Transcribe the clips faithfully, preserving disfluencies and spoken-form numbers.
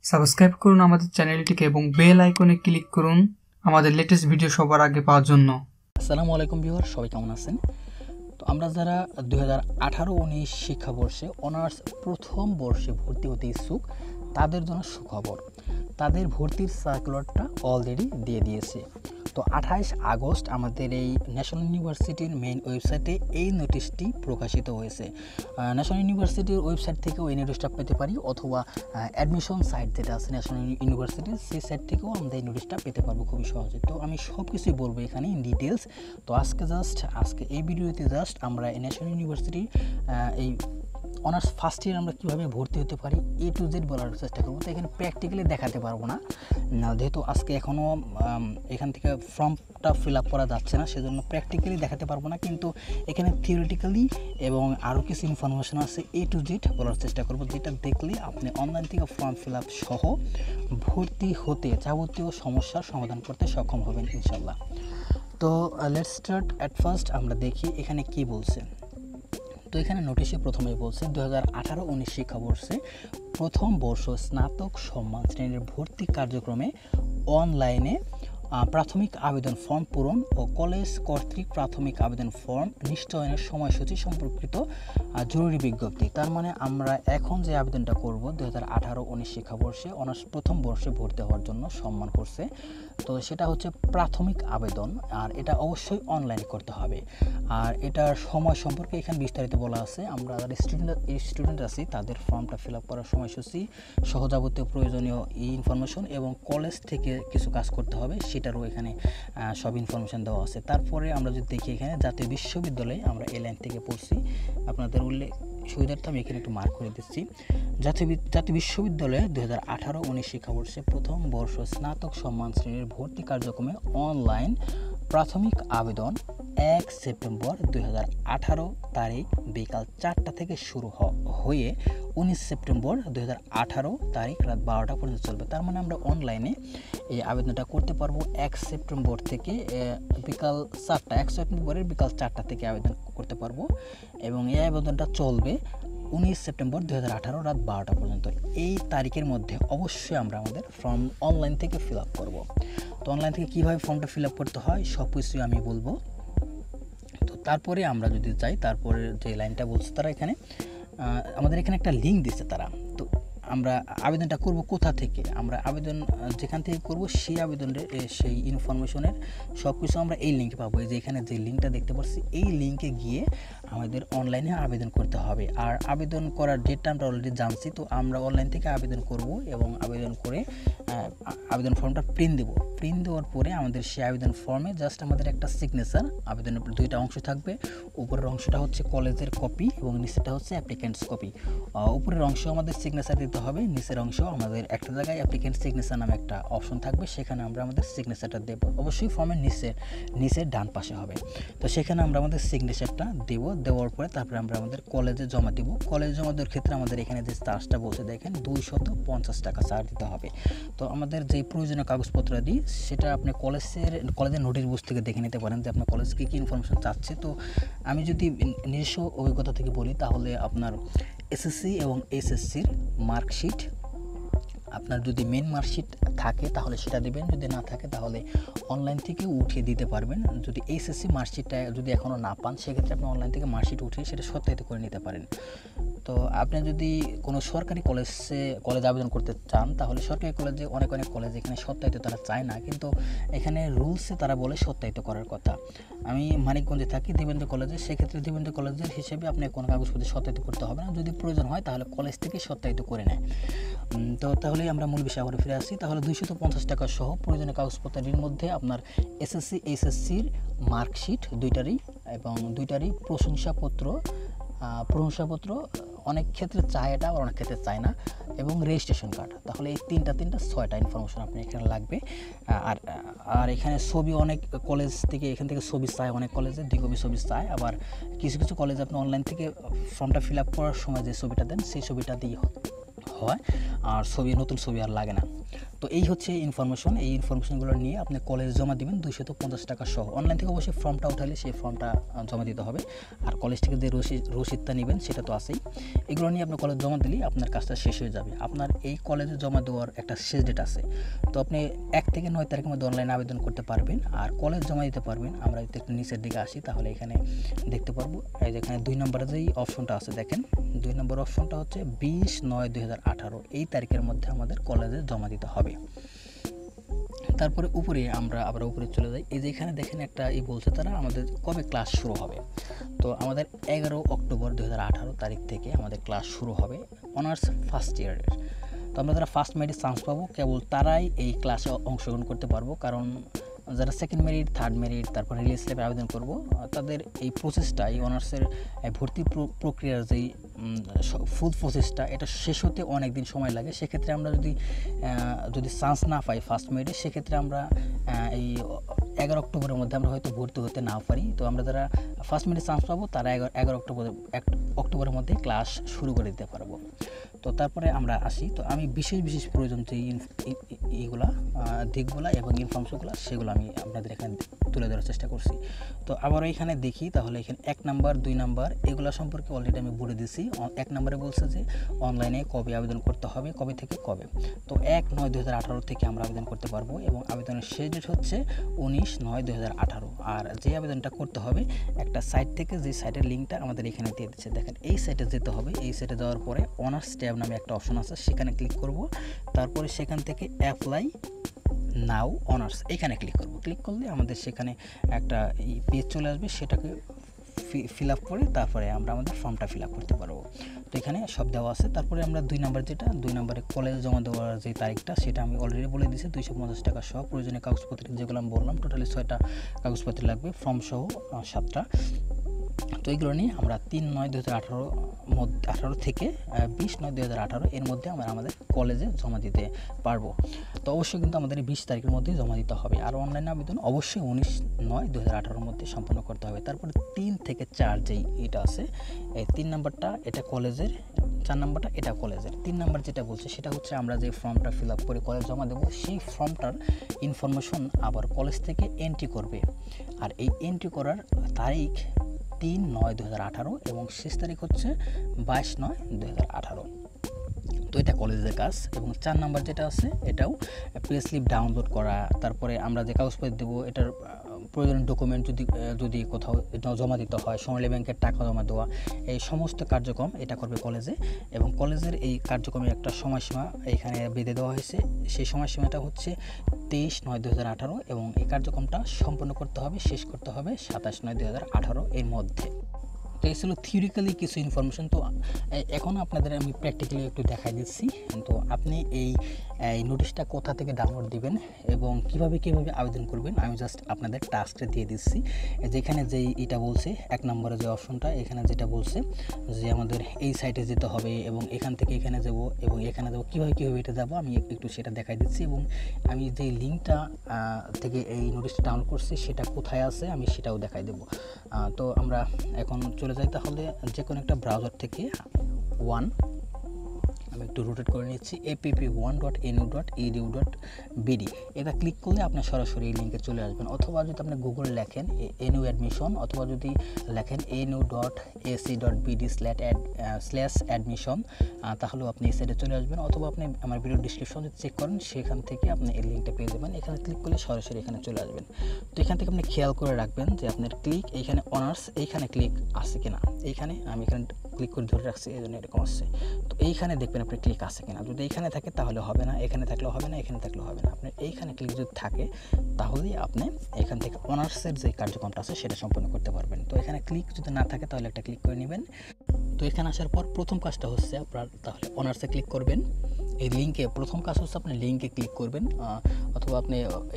Subscribe করুন আমাদের চ্যানেলটিকে এবং বেল আইকনে ক্লিক করুন আমাদের লেটেস্ট ভিডিও সবার আগে পাওয়ার জন্য। আসসালামু আলাইকুম ভিউয়ার, সবাই কেমন আছেন? তো আমরা যারা দুই হাজার আঠারো উনিশ শিক্ষাবর্ষে অনার্স প্রথম বর্ষে ভর্তি হতে ইচ্ছুক তাদের জন্য সুখবর, তাদের ভর্তির সার্কুলারটা অলরেডি দিয়ে দিয়েছে। তো আঠাইশ আগস্ট আমাদের এই ন্যাশনাল ইউনিভার্সিটির মেইন ওয়েবসাইটে এই নোটিশটি প্রকাশিত হয়েছে। ন্যাশনাল ইউনিভার্সিটির ওয়েবসাইট থেকেও এই নোটিশটা পেতে পারি, অথবা অ্যাডমিশন সাইট যেটা আছে ন্যাশনাল ইউনিভার্সিটির সেই সাইট থেকেও আমরা এই নোটিশটা পেতে পারবো খুবই সহজে। তো আমি সব কিছুই বলবো এখানে ইন ডিটেলস। তো আজকে জাস্ট আজকে এই ভিডিওতে জাস্ট আমরা এই ন্যাশনাল ইউনিভার্সিটির এই অনার্স ফার্স্ট ইয়ার আমরা কীভাবে ভর্তি হতে পারি এ টু জেড বলার চেষ্টা করবো। তো এখানে প্র্যাকটিক্যালি দেখাতে পারবো না, যেহেতু আজকে এখনও এখান থেকে ফর্মটা ফিল আপ করা যাচ্ছে না, সেজন্য প্র্যাকটিক্যালি দেখাতে পারবো না, কিন্তু এখানে থিওরিটিক্যালি এবং আরও কিছু ইনফরমেশন আছে এ টু জেড বলার চেষ্টা করবো, যেটা দেখলে আপনি অনলাইন থেকে ফর্ম ফিল আপ সহ ভর্তি হতে যাবতীয় সমস্যার সমাধান করতে সক্ষম হবেন ইনশাল্লাহ। তো লেটস স্টার্ট অ্যাট ফার্স্ট। আমরা দেখি এখানে কি বলছে। তো এখানে নোটিশে প্রথমেই বলছে দু হাজার আঠারো উনিশ শিক্ষাবর্ষে প্রথম বর্ষ স্নাতক সম্মান শ্রেণীর ভর্তি কার্যক্রমে অনলাইনে প্রাথমিক আবেদন ফর্ম পূরণ ও কলেজ কর্তৃক প্রাথমিক আবেদন ফর্ম নিশ্চয়নের সময়সূচি সম্পর্কিত জরুরি বিজ্ঞপ্তি। তার মানে আমরা এখন যে আবেদনটা করব দু হাজার আঠারো উনিশ শিক্ষাবর্ষে অনার্স প্রথম বর্ষে ভর্তি হওয়ার জন্য সম্মান করছে, তো সেটা হচ্ছে প্রাথমিক আবেদন, আর এটা অবশ্যই অনলাইনে করতে হবে। আর এটার সময় সম্পর্কে এখানে বিস্তারিত বলা আছে। আমরা যারা স্টুডেন্ট স্টুডেন্ট আছি তাদের ফর্মটা ফিল আপ করার সময়সূচি সহ যাবতীয় প্রয়োজনীয় ইনফরমেশন এবং কলেজ থেকে কিছু কাজ করতে হবে সেটারও এখানে সব ইনফরমেশন দেওয়া আছে। তারপরে আমরা যদি দেখি এখানে জাতীয় বিশ্ববিদ্যালয়ে আমরা এই লাইন থেকে পড়ছি, আপনাদের উল্লেখ সুবিধার্থে আমি এখানে একটু মার্ক করে দিচ্ছি। জাতীয় জাতীয় বিশ্ববিদ্যালয়ে দুই হাজার আঠারো উনিশ শিক্ষাবর্ষে প্রথম বর্ষ স্নাতক সম্মান শ্রেণীর ভর্তি কার্যক্রমে অনলাইন প্রাথমিক আবেদন এক সেপ্টেম্বর দুই হাজার আঠারো তারিখ বিকাল চারটা থেকে শুরু হয়ে উনিশ সেপ্টেম্বর দুই হাজার আঠারো তারিখ রাত বারোটা পর্যন্ত চলবে। তার মানে আমরা অনলাইনে এই আবেদনটা করতে পারবো এক সেপ্টেম্বর থেকে বিকাল চারটা এক সেপ্টেম্বরের বিকাল চারটা থেকে আবেদন করতে পারবো, এবং এই আবেদনটা চলবে উনিশ সেপ্টেম্বর দুই হাজার আঠারো রাত বারোটা পর্যন্ত। এই তারিখের মধ্যে অবশ্যই আমরা আমাদের ফর্ম অনলাইন থেকে ফিল আপ করবো। তো অনলাইন থেকে কীভাবে ফর্মটা ফিল আপ করতে হয় সব কিছুই আমি বলবো। তো তারপরে আমরা যদি যাই, তারপরে যে লাইনটা বলছে তারা এখানে আমাদের এখানে একটা লিঙ্ক দিচ্ছে তারা। তো আমরা আবেদনটা করব কোথা থেকে, আমরা আবেদন যেখান থেকে করব সেই আবেদনের সেই ইনফরমেশনের সব কিছু আমরা এই লিঙ্কে পাবো। এই যে এখানে যে লিঙ্কটা দেখতে পাচ্ছি এই লিঙ্কে গিয়ে আমাদের অনলাইনে আবেদন করতে হবে। আর আবেদন করার ডেটটা আমরা অলরেডি জানছি, তো আমরা অনলাইন থেকে আবেদন করব এবং আবেদন করে আবেদন ফর্মটা প্রিন্ট দেবো। প্রিন্ট দেওয়ার পরে আমাদের সেই আবেদন ফর্মে জাস্ট আমাদের একটা সিগনেচার, আবেদনের দুইটা অংশ থাকবে, উপরের অংশটা হচ্ছে কলেজের কপি এবং নিচেটা হচ্ছে অ্যাপ্লিকেন্টস কপি। উপরের অংশ আমাদের সিগনেচার দিতে হবে, নিচের অংশ আমাদের একটা জায়গায় অ্যাপ্লিকেন্ট সিগনেচার নামে একটা অপশন থাকবে, সেখানে আমরা আমাদের সিগনেচারটা দেবো। অবশ্যই ফর্মের নিচে নিচের ডান পাশে হবে। তো সেখানে আমরা আমাদের সিগনেচারটা দেব, দেওয়ার পরে তারপরে আমরা আমাদের কলেজে জমা দেবো। কলেজে জমা দেওয়ার ক্ষেত্রে আমাদের এখানে যে চার্জটা বলছে দেখেন দুইশত পঞ্চাশ টাকা চার্জ দিতে হবে। তো আমাদের যে প্রয়োজনীয় কাগজপত্র দিই সেটা আপনি কলেজের কলেজের নোটিশ বুক থেকে দেখে নিতে পারেন যে আপনার কলেজ কী কী ইনফরমেশন চাচ্ছে। তো আমি যদি নিজস্ব অভিজ্ঞতা থেকে বলি তাহলে আপনার এসএসসি এবং এইচএসসির মার্কশিট, আপনার যদি মেন মার্কশিট থাকে তাহলে সেটা দেবেন, যদি না থাকে তাহলে অনলাইন থেকে উঠিয়ে দিতে পারবেন। যদি এইচএসসি মার্কশিটটা যদি এখনও না পান সেক্ষেত্রে আপনি অনলাইন থেকে মার্কশিট উঠিয়ে সেটা সত্যায়িত করে নিতে পারেন। তো আপনি যদি কোনো সরকারি কলেজে কলেজে আবেদন করতে চান তাহলে সরকারি কলেজে অনেক অনেক কলেজ এখানে সত্যায়িত তারা চায় না, কিন্তু এখানে রুলসে তারা বলে সত্যায়িত করার কথা। আমি মানিকগঞ্জে থাকি দেবেন্দ্র কলেজে, সেক্ষেত্রে দেবেন্দ্র কলেজের হিসেবে আপনি কোনো কাগজপত্র সত্যায়িত করতে হবে না, যদি প্রয়োজন হয় তাহলে কলেজ থেকে সত্যায়িত করে নেয়। তো তাহলে আমরা মূল বিষয়ে আবার ফিরে আসি। তাহলে দুইশত পঞ্চাশ টাকা সহ প্রয়োজনীয় কাগজপত্রের মধ্যে আপনার এসএসসি এইচএসসির মার্কশিট দুইটারই এবং দুইটারই প্রশংসাপত্র প্রশংসাপত্র অনেক ক্ষেত্রে চায় এটা, আর অনেক ক্ষেত্রে চায় না, এবং রেজিস্ট্রেশন কার্ড। তাহলে এই তিনটা তিনটা ছয়টা ইনফরমেশন আপনি এখানে লাগবে। আর আর এখানে ছবি অনেক কলেজ থেকে এখান থেকে ছবি চায়, অনেক কলেজে দুই কপি ছবি চায়, আবার কিছু কিছু কলেজে আপনি অনলাইন থেকে ফর্মটা ফিল আপ করার সময় যে ছবিটা দেন সেই ছবিটা দিয়ে হয়, আর ছবি নতুন ছবি আর লাগে না। তো এই হচ্ছে ইনফরমেশন। এই ইনফরমেশনগুলো নিয়ে আপনি কলেজে জমা দেবেন দুইশত পঞ্চাশ টাকা সহ। অনলাইন থেকে অবশ্যই ফর্মটা উঠালে সেই ফর্মটা জমা দিতে হবে, আর কলেজ থেকে যে রসিদ রসিদটা নেবেন সেটা তো আছেই। এগুলো নিয়ে আপনি কলেজ জমা দিলেই আপনার কাজটা শেষ হয়ে যাবে। আপনার এই কলেজে জমা দেওয়ার একটা শেষ ডেট আছে, তো আপনি এক থেকে নয় তারিখের মধ্যে অনলাইনে আবেদন করতে পারবেন আর কলেজ জমা দিতে পারবেন। আমরা যদি একটু নিচের দিকে আসি তাহলে এখানে দেখতে পারবো, এই যে এখানে দুই নম্বরে যেই অপশনটা আছে দেখেন, দুই নম্বর অপশনটা হচ্ছে বিশ নয় দুই হাজার আঠারো এই তারিখের মধ্যে আমাদের কলেজে জমা দিতে হবে। তারপরে উপরে আমরা আবার উপরে চলে যাই, এই যে এখানে দেখেন একটা ই বলছে তারা আমাদের কবে ক্লাস শুরু হবে। তো আমাদের এগারো অক্টোবর দুই হাজার আঠারো তারিখ থেকে আমাদের ক্লাস শুরু হবে অনার্স ফার্স্ট ইয়ারের। তো আমরা যারা ফার্স্ট মেরিট চান্স পাবো কেবল তারাই এই ক্লাসে অংশগ্রহণ করতে পারবো, কারণ যারা সেকেন্ড মেরিট, থার্ড মেরিট, তারপর রিলিজ স্ল্যাবে আবেদন করব, তাদের এই প্রসেসটা, এই অনার্সের ভর্তি প্রক্রিয়ার যেই ফুল প্রসেসটা, এটা শেষ হতে অনেক দিন সময় লাগে। সেক্ষেত্রে আমরা যদি যদি চান্স না পাই ফার্স্ট মেরিটে, সেক্ষেত্রে আমরা এই এগারো অক্টোবরের মধ্যে আমরা হয়তো ভর্তি হতে নাও পারি। তো আমরা যারা ফার্স্ট মেরিটে চান্স পাবো তারা এগারো এগারো অক্টোবর এক অক্টোবরের মধ্যে ক্লাস শুরু করে দিতে পারবো। তো তারপরে আমরা আসি, তো আমি বিশেষ বিশেষ প্রয়োজন যে এইগুলা দিকগুলা এবং ইনফরমেশনগুলো সেগুলো আমি আপনাদের এখানে তুলে ধরার চেষ্টা করছি। তো আবার এখানে দেখি, তাহলে এখানে এক নাম্বার দুই নাম্বার এগুলো সম্পর্কে অলরেডি আমি বলে দিছি। এক নম্বরে বলছে যে অনলাইনে কবে আবেদন করতে হবে, কবে থেকে কবে। তো এক নয় দুই হাজার আঠারো থেকে আমরা আবেদন করতে পারবো এবং আবেদনের শেষ ডেট হচ্ছে উনিশ নয় দুই হাজার আঠারো। আর যে আবেদনটা করতে হবে একটা সাইট থেকে, যে সাইটের লিঙ্কটা আমাদের এখানে দিয়ে দিচ্ছে দেখেন, এই সাইটে যেতে হবে। এই সাইটে যাওয়ার পরে অনার্স ট্যাব নামে একটা অপশন আছে, সেখানে ক্লিক করব। তারপরে সেখান থেকে অ্যাপ্লাই নাও অনার্স এখানে ক্লিক করব। ক্লিক করলে আমাদের সেখানে একটা পেজ চলে আসবে, সেটাকে ফিল আপ করে তারপরে আমরা আমাদের ফর্মটা ফিল আপ করতে পারবো। তো এখানে সব দেওয়া আছে। তারপরে আমরা দুই নাম্বার যেটা, দুই নম্বরে কলেজে জমা দেওয়ার যে তারিখটা সেটা আমি অলরেডি বলে দিয়েছি, দুইশো পঞ্চাশ টাকা সহ। প্রয়োজনীয় কাগজপত্র যেগুলো আমি বললাম টোটালি ছয়টা কাগজপত্র লাগবে, ফর্ম সহ সাতটা। তো এইগুলো নিয়ে আমরা তিন নয় দু হাজার আঠারো মধ্যে আঠারো থেকে বিশ নয় দু হাজার আঠারো এর মধ্যে আমরা আমাদের কলেজে জমা দিতে পারবো। তো অবশ্যই কিন্তু আমাদের বিশ তারিখের মধ্যে জমা দিতে হবে, আর অনলাইন আবেদন অবশ্যই উনিশ নয় দু হাজার আঠারোর মধ্যে সম্পন্ন করতে হবে। তারপরে তিন থেকে চার যেই এটা আছে, এই তিন নাম্বারটা এটা কলেজের, চার নাম্বারটা এটা কলেজের। তিন নাম্বার যেটা বলছে সেটা হচ্ছে আমরা যে ফর্মটা ফিল আপ করে কলেজ জমা দেবো, সেই ফর্মটার ইনফরমেশন আবার কলেজ থেকে এন্ট্রি করবে। আর এই এন্ট্রি করার তারিখ তিন নয় দু হাজার আঠারো এবং শেষ তারিখ হচ্ছে বাইশ নয় দু হাজার আঠারো। তো এটা কলেজের কাজ। এবং চার নাম্বার যেটা আছে এটাও পে স্লিপ ডাউনলোড করা, তারপরে আমরা যে কাগজপত্র দেবো এটার প্রয়োজনীয় ডকুমেন্ট যদি যদি কোথাও জমা দিতে হয়, সোনালী ব্যাংকের টাকা জমা দেওয়া, এই সমস্ত কার্যক্রম এটা করবে কলেজে। এবং কলেজের এই কার্যক্রমের একটা সময়সীমা এখানে বেঁধে দেওয়া হয়েছে, সেই সময়সীমাটা হচ্ছে তেইশ নয় দু হাজার আঠারো এবং এই কার্যক্রমটা সম্পন্ন করতে হবে, শেষ করতে হবে সাতাশ নয় দু হাজার আঠারো এর মধ্যে। তো এই ছিল থিওরিক্যালি কিছু ইনফরমেশন। তো এখন আপনাদের আমি প্র্যাকটিক্যালি একটু দেখাই দিচ্ছি। তো আপনি এই এই নোটিশটা কোথা থেকে ডাউনলোড দিবেন এবং কিভাবে কিভাবে আবেদন করবেন আমি জাস্ট আপনাদের টাস্কটা দিয়ে দিচ্ছি। যেখানে যেই এটা বলছে এক নম্বরে যে অপশনটা, এখানে যেটা বলছে যে আমাদের এই সাইটে যেতে হবে এবং এখান থেকে এখানে যাব এবং এখানে যাবো, কীভাবে কীভাবে এটা যাবো আমি একটু সেটা দেখাই দিচ্ছি। এবং আমি যে লিঙ্কটা থেকে এই নোটিশটা ডাউনলোড করছি সেটা কোথায় আছে আমি সেটাও দেখাই দেবো। তো আমরা এখন চলে যাই তাহলে যে কোনো একটা ব্রাউজার থেকে ওয়ান, আমি একটু রোটেট করে নিচ্ছি, APP one dot NU dot edu dot BD, এটা ক্লিক করলে আপনি সরাসরি এই লিঙ্কে চলে আসবেন। অথবা যদি আপনি গুগলে লেখেন এনইউ অ্যাডমিশন, অথবা যদি লেখেন NU dot AC dot BD slash ad slash admission, তাহলেও আপনি এই সাইডে চলে আসবেন। অথবা আপনি আমার ভিডিও ডিসক্রিপশন যদি চেক করেন সেখান থেকে আপনি এই লিঙ্কটা পেয়ে যাবেন। এখানে ক্লিক করলে সরাসরি এখানে চলে আসবেন। তো এখান থেকে আপনি খেয়াল করে রাখবেন যে আপনার ক্লিক এইখানে অনার্স এইখানে ক্লিক আছে কিনা। এইখানে আমি এখানে ক্লিক করে ধরে রাখছি, এই জন্য এরকম আসছে। তো এইখানে দেখবেন আপনি ক্লিক আছে কিনা, যদি এইখানে থাকে তাহলে হবে না, এখানে থাকলেও হবে না, এখানে থাকলেও হবে না। আপনার এইখানে ক্লিক যদি থাকে তাহলেই আপনি এখান থেকে অনার্সের যে কার্যক্রমটা আছে সেটা সম্পন্ন করতে পারবেন। তো এখানে ক্লিক যদি না থাকে তাহলে একটা ক্লিক করে নেবেন। তো এখানে আসার পর প্রথম কাজটা হচ্ছে আপনার তাহলে অনার্সে ক্লিক করবেন। এই লিঙ্কে প্রথম কাজ হচ্ছে আপনি লিঙ্কে ক্লিক করবেন, অথবা আপনি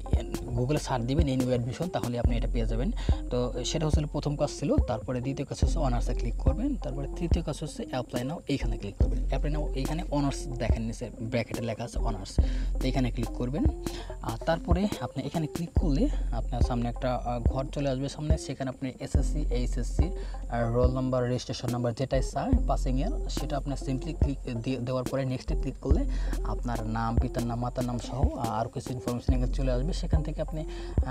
গুগলে সার্চ দিবেন এনইউ অ্যাডমিশন, তাহলে আপনি এটা পেয়ে যাবেন। তো সেটা হচ্ছে প্রথম কাজ ছিল। তারপরে দ্বিতীয় কাজ হচ্ছে অনার্সে ক্লিক করবেন। তারপরে তৃতীয় কাজ হচ্ছে অ্যাপ্লাই নাও, এইখানে ক্লিক করবেন। অ্যাপ্লাই নাও এইখানে অনার্স দেখেন নিচে ব্র্যাকেটে লেখা আছে অনার্স, তো এইখানে ক্লিক করবেন। আর তারপরে আপনি এখানে ক্লিক করলে আপনার সামনে একটা ঘর চলে আসবে সামনে, সেখানে আপনি SSC HSC roll number registration number যেটাই চায় পাসিং এর সেটা আপনার সিম্পলি ক্লিক দেওয়ার পরে নেক্সটে ক্লিক করলে আপনার নাম, পিতার নাম, মাতার নাম সহ আর কিছু ইনফরমেশন এখানে চলে আসবে। সেখান থেকে আপনি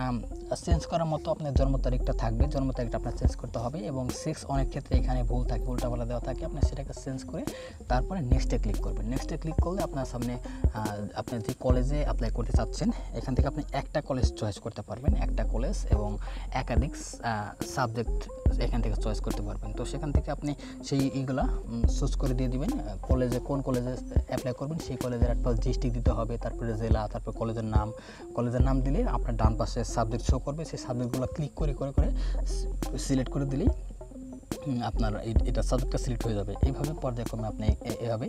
চেঞ্জ করার মতো আপনার জন্ম তারিখটা থাকবে, জন্ম তারিখটা আপনার চেঞ্জ করতে হবে এবং সিক্স অনেক ক্ষেত্রে এখানে ভুল থাকে, উল্টাপাল্টা দেওয়া থাকে, আপনি সেটাকে চেঞ্জ করে তারপরে নেক্সটে ক্লিক করবেন। নেক্সটে ক্লিক করলে আপনার সামনে আপনি যে কলেজে অ্যাপ্লাই করতে চাচ্ছেন এখান থেকে আপনি একটা কলেজ চয়েস করতে পারবেন, একটা কলেজ এবং একাধিক সাবজেক্ট এখান থেকে চয়েস করতে পারবেন। তো সেখান থেকে আপনি সেই এইগুলা চুজ করে দিয়ে দিবেন, কলেজে কোন কলেজে অ্যাপ্লাই করবেন সেই কলেজের একটা ডিস্ট্রিক্ট দিতে হবে, তারপরে জেলা, তারপর কলেজের নাম। কলেজের নাম দিলে আপনার ডান পাশে সাবজেক্ট শো করবে, সেই সাবজেক্টগুলো ক্লিক করে করে করে সিলেক্ট করে দিলেই আপনার এটা সাবজেক্টটা সিলেক্ট হয়ে যাবে। এইভাবে পর্যায়ক্রমে আপনি এভাবে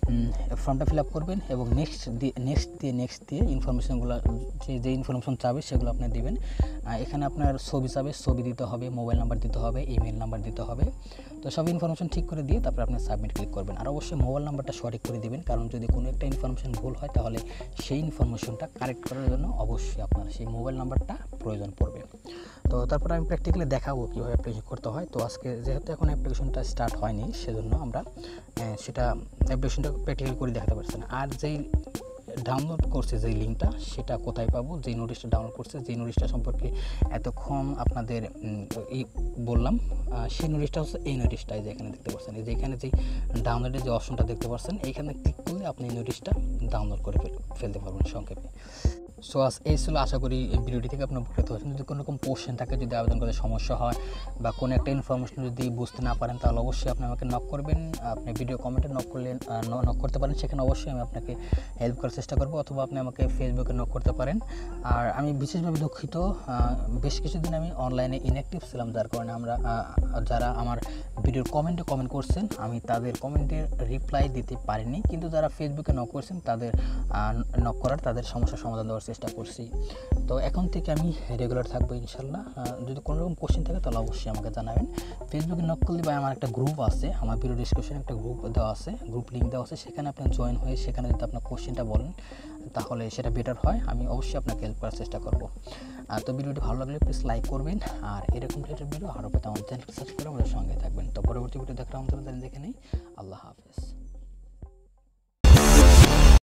ফর্মটা ফিল আপ করবেন এবং নেক্সট দিয়ে নেক্সট দিয়ে নেক্সট দিয়ে ইনফরমেশনগুলো যে যে ইনফরমেশন চাবে সেগুলো আপনি দেবেন। এখানে আপনার ছবি চাবে, ছবি দিতে হবে, মোবাইল নাম্বার দিতে হবে, ইমেল নাম্বার দিতে হবে। তো সব ইনফরমেশন ঠিক করে দিয়ে তারপরে আপনি সাবমিট ক্লিক করবেন। আর অবশ্যই মোবাইল নাম্বারটা সঠিক করে দিবেন, কারণ যদি কোনো একটা ইনফরমেশন ভুল হয় তাহলে সেই ইনফরমেশনটা কারেক্ট করার জন্য অবশ্যই আপনার সেই মোবাইল নাম্বারটা প্রয়োজন পড়বে। তো তারপরে আমি প্র্যাকটিক্যালি দেখাবো কীভাবে অ্যাপ্লিকেশন করতে হয়। তো আজকে যেহেতু এখন অ্যাপ্লিকেশনটা স্টার্ট হয়নি সেজন্য আমরা সেটা অ্যাপ্লিকেশনটা প্র্যাকটিক্যাল করে দেখাতে পারছি না। আর যেই ডাউনলোড করছে যেই লিঙ্কটা সেটা কোথায় পাবো, যেই নোটিশটা ডাউনলোড করছে, যেই নোটিশটা সম্পর্কে এতক্ষণ আপনাদের এই বললাম, সেই নোটিশটা হচ্ছে এই নোটিশটাই যে এখানে দেখতে পাচ্ছেন। এই যে এখানে যেই ডাউনলোডের যে অপশনটা দেখতে পাচ্ছেন এইখানে ক্লিক করলে আপনি এই নোটিশটা ডাউনলোড করে ফেলতে পারবেন সংক্ষেপে। সো আজ এই ছিল, আশা করি এই ভিডিওটি থেকে আপনি উপকৃত হয়েছেন। যদি কোনো রকম কোশ্চেন থাকে, যদি আবেদন করতে সমস্যা হয় বা কোনো একটা ইনফরমেশন যদি বুঝতে না পারেন তাহলে অবশ্যই আপনি আমাকে নক করবেন। আপনি ভিডিও কমেন্টে নক করলে নক করতে পারেন, সেখানে অবশ্যই আমি আপনাকে হেল্প করার চেষ্টা করব, অথবা আপনি আমাকে ফেসবুকে নক করতে পারেন। আর আমি বিশেষভাবে দুঃখিত, বেশ কিছুদিন আমি অনলাইনে ইনঅ্যাক্টিভ ছিলাম, যার কারণে আমরা যারা আমার ভিডিওর কমেন্টে কমেন্ট করছেন আমি তাদের কমেন্টের রিপ্লাই দিতে পারিনি, কিন্তু যারা ফেসবুকে নক করছেন তাদের নক করার তাদের সমস্যার সমাধান দেওয়ার চেষ্টা করছি। তো এখন থেকে আমি রেগুলার থাকবো ইনশাল্লাহ। যদি কোনো রকম কোশ্চেন থাকে তাহলে অবশ্যই আমাকে জানাবেন। ফেসবুকে নক করলে বা আমার একটা গ্রুপ আছে, আমার ভিডিও ডিসক্রিপশনে একটা গ্রুপ দেওয়া আছে, গ্রুপ লিঙ্ক দেওয়া আছে, সেখানে আপনি জয়েন হয়ে সেখানে যদি আপনার কোশ্চেনটা বলেন তাহলে সেটা বেটার হয়, আমি অবশ্যই আপনাকে হেল্প করার চেষ্টা করব। তো ভিডিওটি ভালো লাগলে প্লিজ লাইক করবেন, আর এরকম রিলেটেড ভিডিও আরও পেতে আমার চ্যানেলটি সাবস্ক্রাইব করে আমাদের সঙ্গে থাকবেন। তো পরবর্তী ভিডিও দেখার আমাদের দেখে নেই। আল্লাহ হাফেজ।